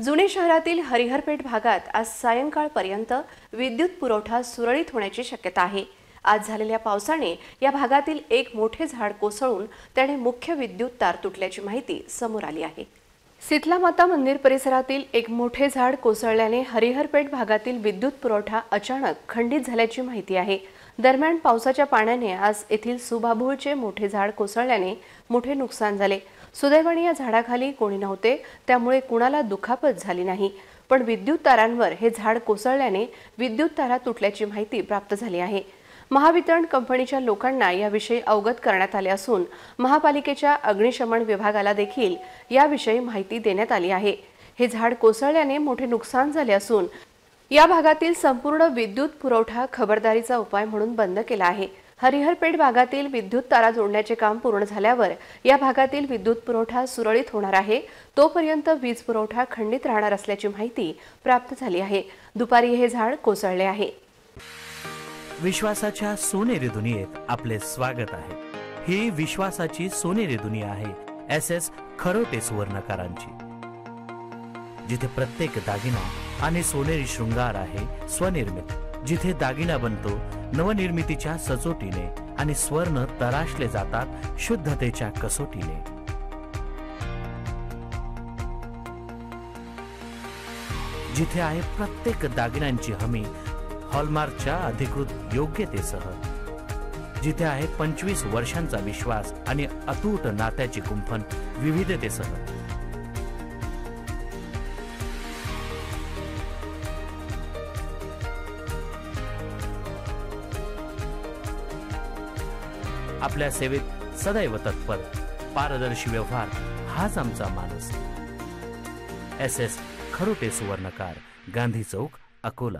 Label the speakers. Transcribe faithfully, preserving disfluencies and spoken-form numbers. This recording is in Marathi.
Speaker 1: जुने शहरातील हरिहरपेठ भागात आज सायंकाळपर्यंत विद्युत पुरवठा सुरळीत होण्याची शक्यता आहे। आज झालेल्या पावसाने या भागातील एक मोठे झाड कोसळून त्याने मुख्य विद्युत तार तुटल्याची माहिती समोर आली आहे। शीतला माता मंदिर परिसरातील एक मोठे झाड कोसळल्याने हरिहरपेठ भागातील विद्युत पुरवठा अचानक खंडित झाल्याची माहिती आहे। दरम्यान पावसाच्या पाण्याने आज येथील सुबाबूळचे मोठे झाड कोसळल्याने मोठे नुकसान झाले। सुदैवाने या झाडाखाली कोणी नव्हते, त्यामुळे कुणाला दुखापत झाली नाही। पण विद्युत तारांवर हे झाड कोसळल्याने विद्युत तारा तुटल्याची माहिती प्राप्त झाली आहे। महावितरण कंपनीच्या लोकांना याविषयी अवगत करण्यात आले असून महापालिकेच्या अग्निशमन विभागाला देखील याविषयी माहिती देण्यात आली आहे। हे झाड कोसळल्याने मोठे नुकसान झाले असून या भागातील संपूर्ण विद्युत पुरवठा खबरदारीचा उपाय म्हणून बंद केला आहे। हरिहरपेठ भागातील विद्युत तारा जोडण्याचे काम पूर्ण झाल्यावर या भागातील विद्युत पुरवठा सुरळीत होणार आहे। तोपर्यंत वीज पुरवठा खंडित राहणार असल्याची माहिती प्राप्त झाली आहे। दुपारी हे झाड कोसळले आहे।
Speaker 2: विश्वासाच्या सोनेरी दुनियेत आपले स्वागत आहे। ही विश्वासाची सोनेरी दुनिया आहे एस एस खरोटे सुवर्णकारांची, जिथे प्रत्येक दागिना आणि सोनेरी शृंगार आहे स्वनिर्मित, जिथे दागिना बनतो नवनिर्मितीच्या सचोटीने आणि स्वर्ण तराशले जातात शुद्धतेच्या कसोटीने। जिथे आहे प्रत्येक दागिन्यांची हमी हॉलमार्कच्या अधिकृत योग्यतेसह, जिथे आहे पंचवीस वर्षांचा विश्वास आणि अतूट नात्याची गुंफण विविधतेसह। आपल्या सेवेत सदैव तत्पर, पारदर्शी व्यवहार हाच आमचा मानस। S S Kharote Suvarnakar, Gandhi Chowk, Akola.